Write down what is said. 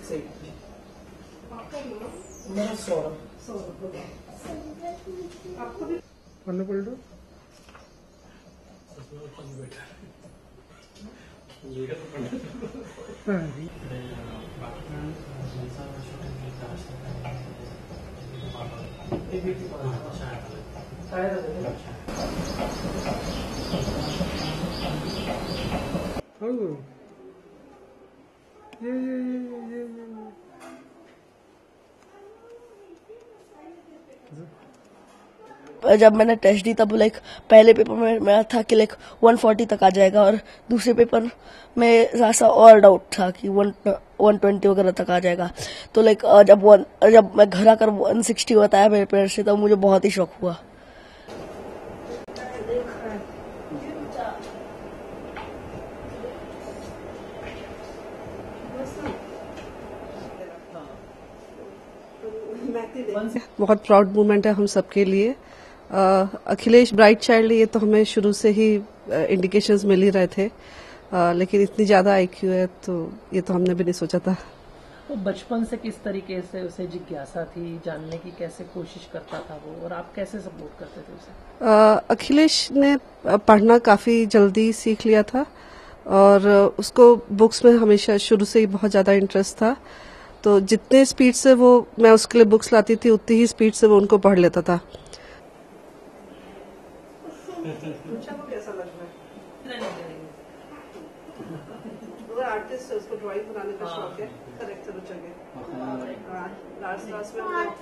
680 मेरा 100 पन्नू पलटो ये जब मैंने टेस्ट दी तब लाइक पहले पेपर में मेरा था कि लाइक 140 तक आ जाएगा और दूसरे पेपर में ऐसा और डाउट था कि 120 वगैरह तक आ जाएगा। तो लाइक जब मैं घर आकर 160 बताया मेरे पेरेंट्स से तब मुझे बहुत ही शौक हुआ। बहुत प्राउड मोमेंट है हम सबके लिए। अखिलेश ब्राइट चाइल्ड ये तो हमें शुरू से ही इंडिकेशंस मिल ही रहे थे, लेकिन इतनी ज्यादा आईक्यू है तो ये तो हमने भी नहीं सोचा था। तो बचपन से किस तरीके से उसे जिज्ञासा थी जानने की, कैसे कोशिश करता था वो, और आप कैसे सपोर्ट करते थे उसे? अखिलेश ने पढ़ना काफी जल्दी सीख लिया था और उसको बुक्स में हमेशा शुरू से ही बहुत ज्यादा इंटरेस्ट था। तो जितने स्पीड से मैं उसके लिए बुक्स लाती थी उतनी ही स्पीड से वो उनको पढ़ लेता था। कैसा लग रहा है? आर्टिस्ट है, उसको ड्राइंग बनाने का शौक है। करेक्ट, चलो चलिए। लास्ट में